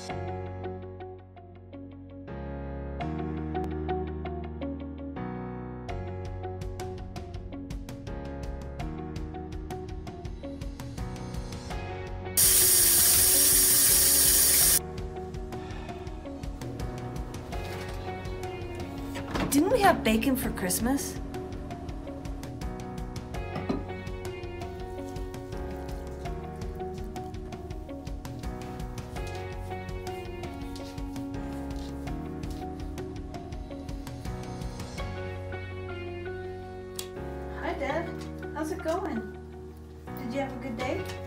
Didn't we have bacon for Christmas? Hi, Dad. How's it going? Did you have a good day?